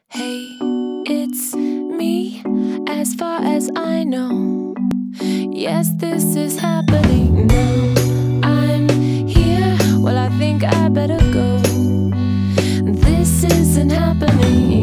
Hey, it's me, as far as I know. Yes, this is happening now. I'm here, well, I think I better go. This isn't happening.